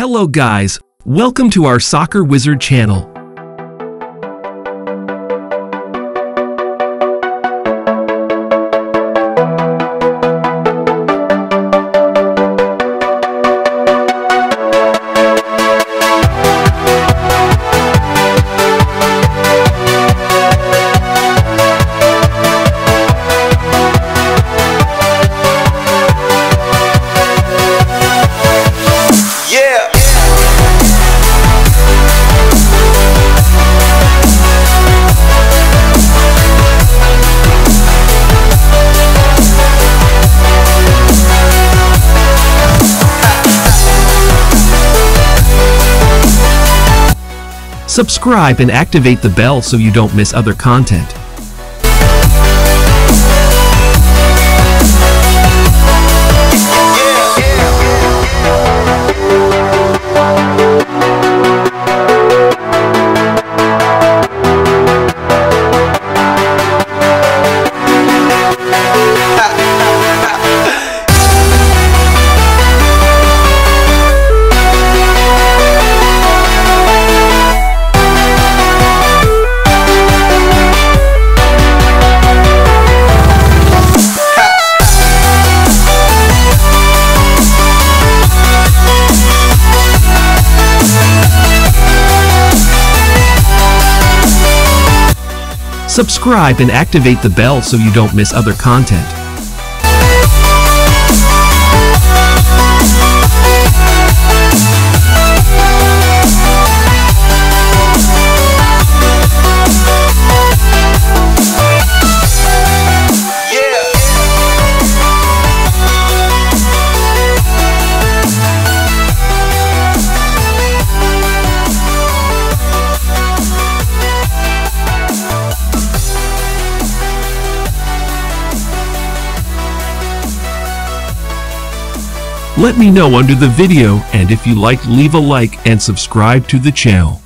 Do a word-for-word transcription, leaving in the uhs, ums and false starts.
Hello guys, welcome to our Soccer Wizard channel. Subscribe and activate the bell so you don't miss other content. Subscribe and activate the bell so you don't miss other content. Let me know under the video, and if you liked, leave a like and subscribe to the channel.